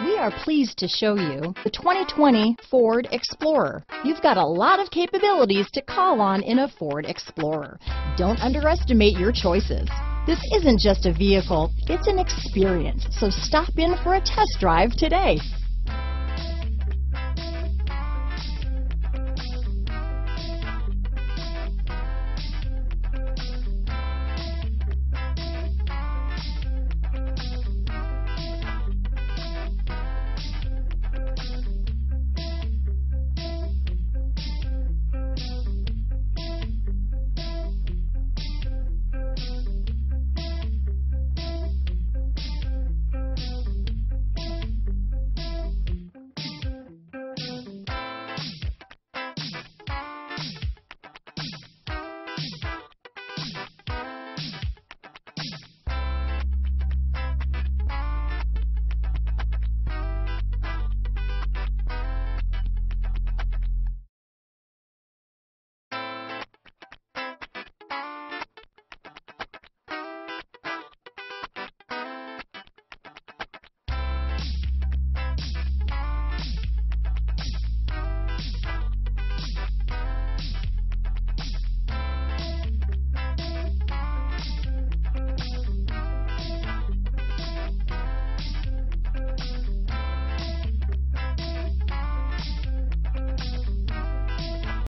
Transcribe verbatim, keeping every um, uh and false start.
We are pleased to show you the twenty twenty Ford Explorer. You've got a lot of capabilities to call on in a Ford Explorer. Don't underestimate your choices. This isn't just a vehicle, it's an experience, so stop in for a test drive today.